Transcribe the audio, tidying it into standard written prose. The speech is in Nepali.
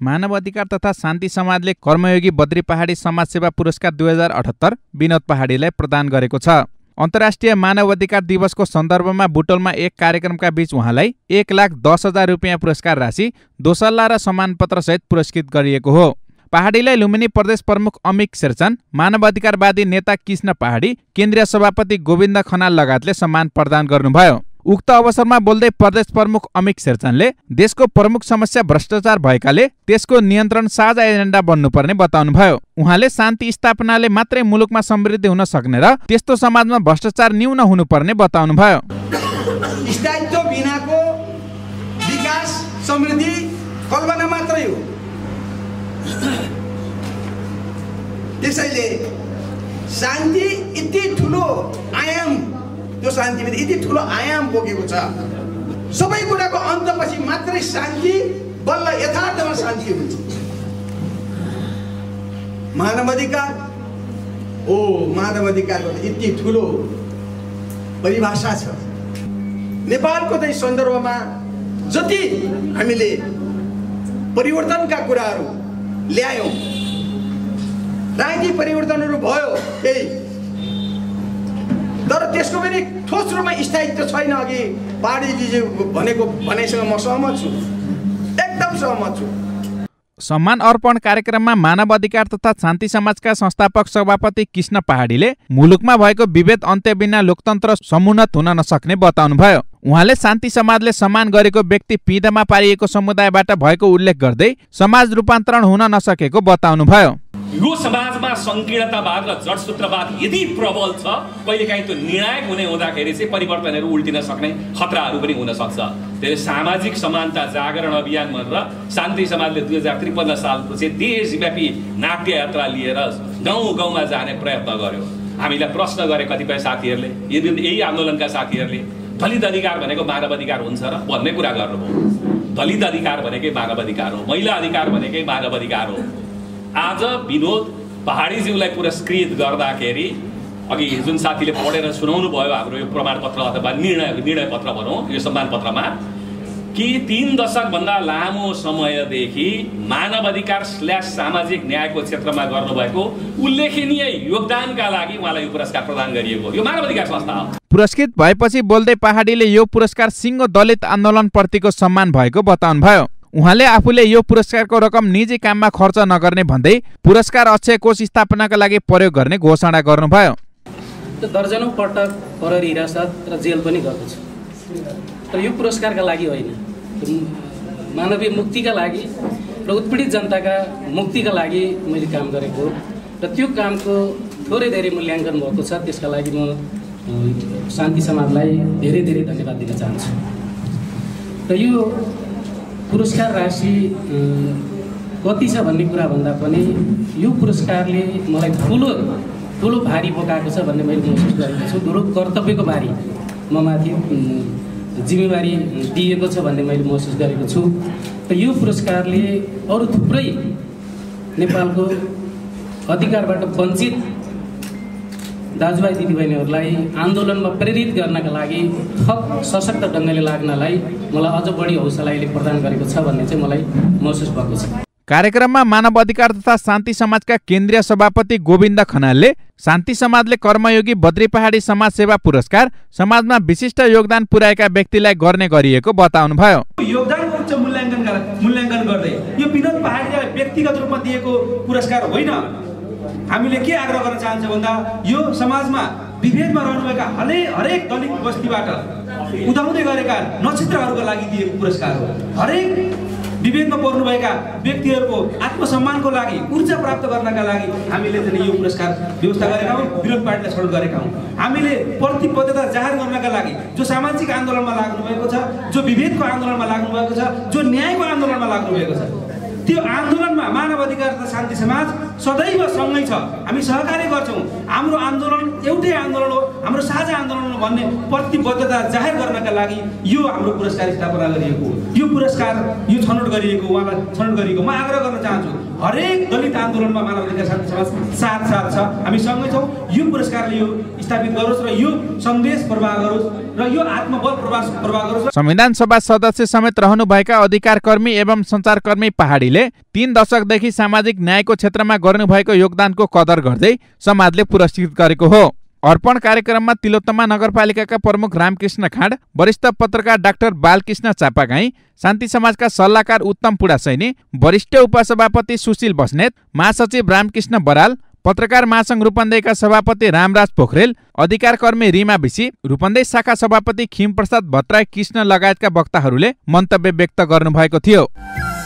मानव अधिकार तथा शान्ति समाजले कर्मयोगी बद्री पहाडी समाजसेवा पुरस्कार 2078 विनोद पहाडीलाई प्रदान गरेको छ। अन्तर्राष्ट्रिय मानव अधिकार दिवसको सन्दर्भमा बुटोलमा एक कार्यक्रमका बीच उहाँलाई 1,10,000 रुपियाँ पुरस्कार राशि, दोसल्ला र सम्मानपत्र सहित पुरस्कृत गरिएको हो। पहाडीलाई लुम्बिनी प्रदेश प्रमुख अमिक शेरचन, मानव अधिकारवादी नेता कृष्ण पहाडी, केन्द्रीय सभापति गोविन्द खनाल लगायतले सम्मान प्रदान गर्नुभयो। उक्त अवसरमा बोल्दै प्रदेश प्रमुख अमिक शेरचनले देशको प्रमुख समस्या भ्रष्टाचार भएकाले त्यसको नियन्त्रण साझा एजेन्डा बन्नुपर्ने बताउनुभयो। उहाँले शान्ति स्थापनाले मात्रै मुलुकमा समृद्धि हुन सक्ने र त्यस्तो समाजमा भ्रष्टाचार न्यून हुनुपर्ने बताउनुभयो। स्थायित्व बिनाको विकास समृद्धि कल्पना मात्रै हो। त्यसैले शान्ति यति ठुलो आयाम, त्यो शान्तिले यति ठुलो आयाम बोकेको छ। सबै कुराको अन्तपछि मात्रै शान्ति, बल्ल यथार्थमा शान्ति हुन्छ। मानव अधिकारको यति ठुलो परिभाषा छ। नेपालको चाहिँ सन्दर्भमा जति हामीले परिवर्तनका कुराहरू ल्यायौँ, राजनीतिक परिवर्तनहरू भयो त्यही, तर त्यसको पनि ठोस रूपमा स्थायित्व छैन। अघि पहाडीजीले भनेको भनाइसँग म सहमत छु, एकदम सहमत छु। सम्मान अर्पण कार्यक्रममा मानव अधिकार तथा शान्ति समाजका संस्थापक सभापति कृष्ण पहाडीले मुलुकमा भएको विभेद अन्त्य बिना लोकतन्त्र समुन्नत हुन नसक्ने बताउनुभयो। उहाँले शान्ति समाजले सम्मान गरेको व्यक्ति पिँधमा पारिएको समुदायबाट भएको उल्लेख गर्दै समाज रूपान्तरण हुन नसकेको बताउनुभयो। यो समाजमा संकीर्णतावाद र जडसूत्रवाद यदि प्रबल छ, कहिलेकाहीँ त्यो निर्णायक हुने हुँदाखेरि चाहिँ परिवर्तनहरू उल्टिन सक्ने खतराहरू पनि हुन सक्छ। त्यसले सामाजिक समानता जागरण अभियान भनेर शान्ति समाजले 2053 सालपछि देशव्यापी नाट्य यात्रा लिएर गाउँ गाउँमा जाने प्रयत्न गर्यो। हामीलाई प्रश्न गरे कतिपय साथीहरूले, यही आन्दोलनका साथीहरूले, दलित अधिकार भनेको मानव अधिकार हुन्छ र भन्ने कुरा गर्नुभयो। दलित अधिकार भनेकै मानव अधिकार हो, महिला अधिकार भनेकै मानव अधिकार हो। आज विनोद पहाडीज्यूलाई पुरस्कृत गर्दाखेरि अघि जुन साथीले पढेर सुनाउनु भयो हाम्रो यो प्रमाणपत्र अथवा निर्णय पत्र भनौँ, यो सम्मान पत्रमा कि 3 दशकभन्दा लामो समयदेखि मानव अधिकार / सामाजिक न्यायको क्षेत्रमा गर्नुभएको उल्लेखनीय योगदानका लागि उहाँलाई यो पुरस्कार प्रदान गरिएको यो मानव अधिकार संस्था हो। पुरस्कृत भएपछि बोल्दै पहाडीले यो पुरस्कार सिङ्गो दलित आन्दोलनप्रतिको सम्मान भएको बताउनुभयो। उहाँले आफूले यो पुरस्कारको रकम निजी काममा खर्च नगर्ने भन्दै पुरस्कार अक्षय कोष स्थापनाका लागि प्रयोग गर्ने घोषणा गर्नुभयो। दर्जनौं पटक प्रहरी हिरासत र जेल पनि गएको छु, तर यो पुरस्कारका लागि होइन, मानवीय मुक्तिका लागि र उत्पीडित जनताका मुक्तिका लागि मैले काम गरेको हो र त्यो कामको थोरै धेरै मूल्याङ्कन भएको छ। त्यसका लागि म शान्ति समाजलाई धेरै धेरै धन्यवाद दिन चाहन्छु। र यो पुरस्कार राशि कति छ भन्ने कुरा भन्दा पनि यो पुरस्कारले मलाई ठुलो भारी बोकाएको छ भन्ने मैले महसुस गरेको छु। ठुलो कर्तव्यको भारी ममाथि जिम्मेवारी दिएको छ भन्ने मैले महसुस गरेको छु। र यो पुरस्कारले अरू थुप्रै नेपालको अधिकारबाट वञ्चित दाजुभाइ दिदीबहिनीहरूलाई आन्दोलनमा प्रेरित गर्नका लागि थप सशक्त ढङ्गले लाग्नलाई मलाई अझ बढी हौसला प्रदान गरेको छ भन्ने चाहिँ मलाई महसुस भएको छ। कार्यक्रममा मानव अधिकार तथा शान्ति समाजका केन्द्रीय सभापति गोविन्द खनालले शान्ति समाजले कर्मयोगी बद्री पहाडी समाज सेवा पुरस्कार समाजमा विशिष्ट योगदान पुर्याएका व्यक्तिलाई गर्ने गरिएको बताउनुभयो। योगदानको उच्च मूल्याङ्कन गर्दै यो विनोद पहाडीलाई व्यक्तिगत रूपमा दिएको पुरस्कार होइन। हामीले के आग्रह गर्न चाहन्छौँ भन्दा यो समाजमा विभेदमा रहनुभएका हरेक दलित बस्तीबाट उदाउँदै गरेका नक्षत्रहरूका लागि दिएको पुरस्कार हो। हरेक विभेदमा पर्नुभएका व्यक्तिहरूको आत्मसम्मानको लागि, ऊर्जा प्राप्त गर्नका लागि हामीले चाहिँ यो पुरस्कार व्यवस्था गरेका हौँ, विरोध पार्टीलाई छनौट गरेका हौँ। हामीले प्रतिबद्धता जाहेर गर्नका लागि जो सामाजिक आन्दोलनमा लाग्नुभएको छ, जो विभेदको आन्दोलनमा लाग्नुभएको छ, जो न्यायको आन्दोलनमा लाग्नुभएको छ, त्यो आन्दोलनमा मानव अधिकार तथा शान्ति समाज सदैव सँगै छ। हामी सहकार्य गर्छौँ। हाम्रो आन्दोलन एउटै आन्दोलन हो, हाम्रो साझा आन्दोलन हो भन्ने प्रतिबद्धता जाहेर गर्नका लागि यो हाम्रो पुरस्कार स्थापना गरिएको हो। यो पुरस्कार यो छनौट गरिएको, उहाँलाई छनौट गरिएको म आग्रह गर्न चाहन्छु। हरेक दलित आन्दोलनमा मानव अधिकार शान्ति समाज साथ छ, हामी सँगै छौँ। यो पुरस्कारले यो स्थापित गरोस् र यो सन्देश प्रवाह गरोस्। र यो आत्मबल प्रवाह गरोस्। संविधान सभा सदस्य समेत रहनुभएका अधिकारकर्मी एवं सञ्चारकर्मी पहाडीले 3 दशकदेखि सामाजिक न्यायको क्षेत्रमा गर्नुभएको योगदानको कदर गर्दै समाजले पुरस्कृत गरेको हो। अर्पण कार्यक्रममा तिलोत्तमा नगरपालिकाका प्रमुख रामकृष्ण खाँड, वरिष्ठ पत्रकार डाक्टर बालकृष्ण चापागाई, शान्ति समाजका सल्लाहकार उत्तम पुडासैनी, वरिष्ठ उपसभापति सुशील बस्नेत, महासचिव रामकृष्ण बराल, पत्रकार महासंघ रूपन्देहीका सभापति रामराज पोखरेल, अधिकारकर्मी रीमा बिसी, रूपन्देही शाखा सभापति खिमप्रसाद भट्टराई कृष्ण लगायतका वक्ताहरूले मन्तव्य व्यक्त गर्नुभएको थियो।